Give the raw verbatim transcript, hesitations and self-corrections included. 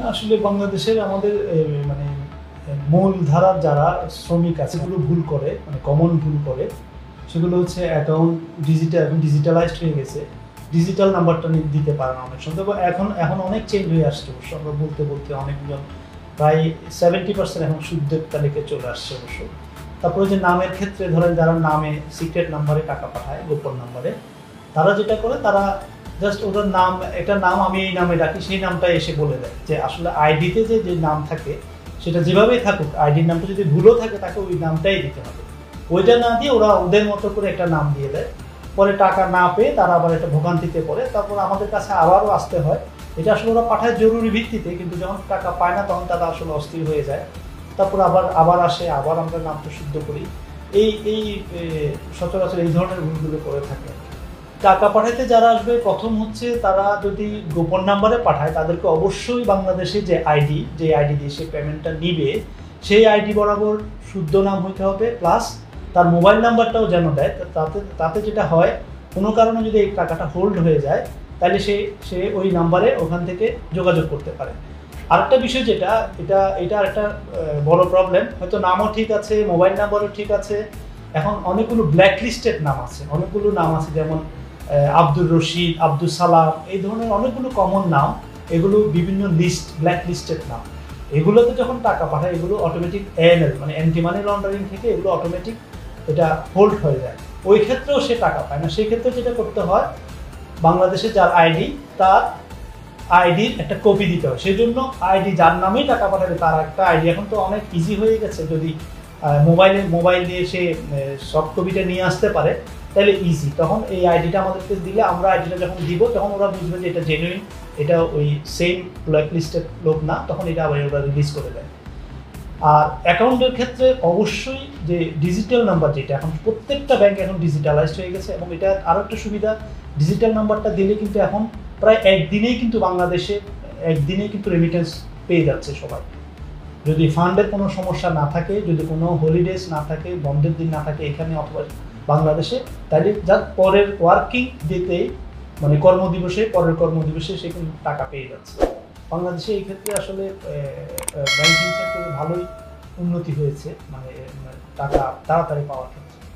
আসলে বাংলাদেশের আমাদের মানে মূল ধারার যারা শ্রমিক আছে সেগুলো ভুল করে, মানে কমন ভুল করে, সেগুলো হচ্ছে অ্যাকাউন্ট ডিজিটাল এখন ডিজিটালাইজড হয়ে গেছে, ডিজিটাল নাম্বারটা দিতে পারে না অনেক সময়। এখন এখন অনেক চেঞ্জ হয়ে আসছে অবশ্য, আমরা বলতে বলতে অনেকজন প্রায় সেভেন্টি পার্সেন্ট এখন শুদ্ধের তালিকায় চলে আসছে অবশ্য। তারপরে যে নামের ক্ষেত্রে ধরেন যারা নামে সিক্রেট নাম্বারে টাকা পাঠায়, গোপন নাম্বারে, তারা যেটা করে তারা জাস্ট ওদের নাম, একটা নাম আমি এই নামে ডাকি, সেই নামটা এসে বলে দেয় যে আসলে আইডিতে যে যে নাম থাকে সেটা যেভাবেই থাকুক, আইডির নামটা যদি ভুলও থাকে তাকে ওই নামটাই দিতে হবে। ওইটা না দিয়ে ওরা ওদের মতো করে একটা নাম দিয়ে দেয়, পরে টাকা না পেয়ে তারা আবার একটা ভোগান্তিতে পড়ে, তারপর আমাদের কাছে আবারও আসতে হয়। এটা আসলে ওরা পাঠায় জরুরি ভিত্তিতে, কিন্তু যখন টাকা পায় না তখন তারা আসলে অস্থির হয়ে যায়, তারপর আবার আবার আসে, আবার আমরা নামটা শুদ্ধ করি। এই এই সচরাচর এই ধরনের ভুলগুলো করে থাকে। টাকা পাঠাইতে যারা আসবে, প্রথম হচ্ছে তারা যদি গোপন নাম্বারে পাঠায় তাদেরকে অবশ্যই বাংলাদেশে যে আইডি, যে আইডি দিয়ে সে পেমেন্টটা নিবে সেই আইডি বরাবর শুদ্ধ নাম হইতে হবে, প্লাস তার মোবাইল নাম্বারটাও যেন দেয়। তাতে তাতে যেটা হয়, কোনো কারণে যদি এই টাকাটা হোল্ড হয়ে যায় তাহলে সে সে ওই নাম্বারে ওখান থেকে যোগাযোগ করতে পারে। আরেকটা বিষয় যেটা, এটা এটা একটা বড় প্রবলেম, হয়তো নামও ঠিক আছে, মোবাইল নাম্বারও ঠিক আছে, এখন অনেকগুলো ব্ল্যাক লিস্টেড নাম আছে, অনেকগুলো নাম আছে, যেমন আব্দুর রশিদ, আব্দুল সালাম, এই ধরনের অনেকগুলো কমন নাম, এগুলো বিভিন্ন লিস্ট, ব্ল্যাক লিস্টেড নাম। এগুলোতে যখন টাকা পাঠায় এগুলো অটোমেটিক এএমএল মানে অ্যান্টি মানি লন্ডারিং থেকে এগুলো অটোমেটিক এটা হোল্ড হয়ে যায়, ওই ক্ষেত্রেও সে টাকা পায় না। সেই ক্ষেত্রে যেটা করতে হয়, বাংলাদেশের যার আইডি তার আইডির একটা কপি দিতে হয়। সেই জন্য আইডি যার নামেই টাকা পাঠাবে তার একটা আইডি, এখন তো অনেক ইজি হয়ে গেছে, যদি মোবাইলে মোবাইল দিয়ে সে সফট কপিটা নিয়ে আসতে পারে তাহলে ইজি। তখন এই আইডিটা আমাদেরকে দিলে, আমরা আইডিটা যখন দিব তখন ওরা বুঝবে যে এটা জেনুইন, এটা ওই সেম ব্ল্যাক লিস্টেড লোক না, তখন এটা আবার ওরা রিলিজ করে দেয়। আর অ্যাকাউন্টের ক্ষেত্রে অবশ্যই যে ডিজিটাল নাম্বার, যেটা এখন প্রত্যেকটা ব্যাংক এখন ডিজিটালাইজড হয়ে গেছে, এবং এটা আরও একটা সুবিধা, ডিজিটাল নাম্বারটা দিলে কিন্তু এখন প্রায় একদিনেই কিন্তু বাংলাদেশে একদিনেই কিন্তু রেমিটেন্স পেয়ে যাচ্ছে সবাই। যদি ফান্ডের কোনো সমস্যা না থাকে, যদি কোনো হলিডেজ না থাকে, বন্ধের দিন না থাকে এখানে অথবা বাংলাদেশে, তাহলে যার পরের ওয়ার্কিং ডেতেই, মানে কর্মদিবসে, পরের কর্মদিবসে সে কিন্তু টাকা পেয়ে যাচ্ছে। বাংলাদেশে এই ক্ষেত্রে আসলে ব্যাংকিং সেক্টরে ভালোই উন্নতি হয়েছে, মানে টাকা তাড়াতাড়ি পাওয়ার ক্ষেত্রে।